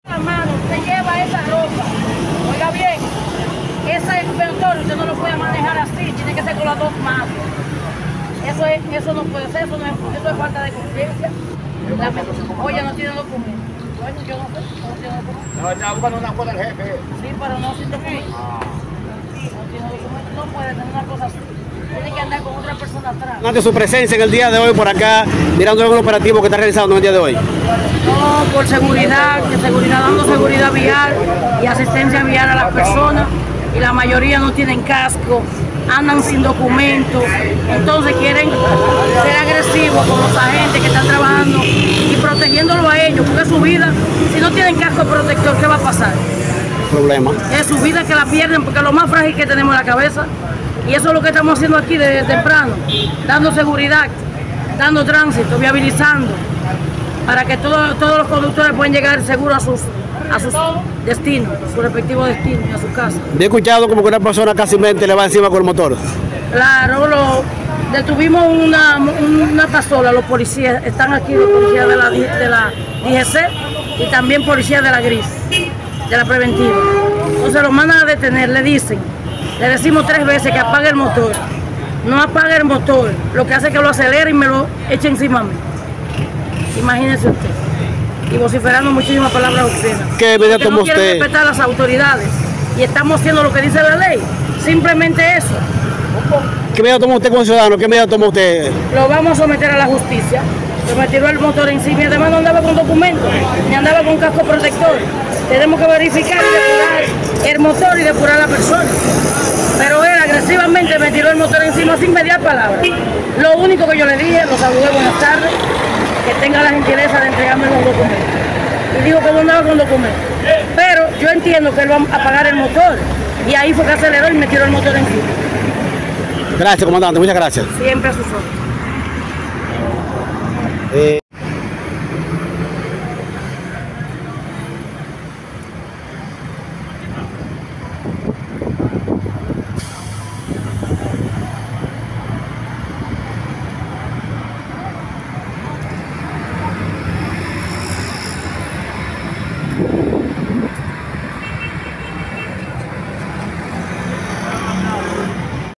La mano, usted lleva esa ropa. Oiga bien, ese motor usted no lo puede manejar así, tiene que ser con las dos manos. Eso no puede ser, eso es falta de conciencia. Oye, no tiene documento. Bueno, yo no sé, no tiene documento. No, está buscando una cosa del jefe. Sí, pero no sin documento. No tiene documento, no puede tener una cosa así. Tiene que andar con otra persona atrás. Ante su presencia en el día de hoy por acá, mirando el operativo que está realizando en el día de hoy. No, por seguridad, dando seguridad vial y asistencia vial a las personas. Y la mayoría no tienen casco, andan sin documentos, entonces quieren ser agresivos con los agentes que están trabajando y protegiéndolo a ellos, porque es su vida. Si no tienen casco protector, ¿qué va a pasar? Problema. Es su vida que la pierden, porque es lo más frágil que tenemos en la cabeza. Y eso es lo que estamos haciendo aquí desde temprano, dando seguridad, dando tránsito, viabilizando, para que todos los conductores puedan llegar seguros a sus destinos, a su respectivo destino y a su casa. He escuchado como que una persona casi le va encima con el motor. Claro, detuvimos una pasola, los policías, están aquí los policías de la DGC y también policías de la GRIS, de la preventiva. Entonces lo mandan a detener, le decimos 3 veces que apague el motor. No apague el motor, lo que hace es que lo acelere y me lo eche encima a mí. Imagínese usted. Y vociferando muchísimas palabras obscenas. ¿Qué medida tomó usted? No quieren respetar a las autoridades y estamos haciendo lo que dice la ley. Simplemente eso. ¿Qué medida toma usted como ciudadano? ¿Qué medida toma usted? Lo vamos a someter a la justicia. Se me tiró el motor encima y además no andaba con documentos, ni andaba con casco protector. Tenemos que verificar y depurar el motor y depurar a la persona. Pero él agresivamente me tiró el motor encima sin mediar palabra. Lo único que yo le dije, lo saludé, buenas tardes, que tenga la gentileza de entregarme los documentos. Y dijo que no andaba con documentos. Pero yo entiendo que él va a apagar el motor. Y ahí fue que aceleró y me tiró el motor encima. Gracias, comandante, muchas gracias. Siempre a sus órdenes.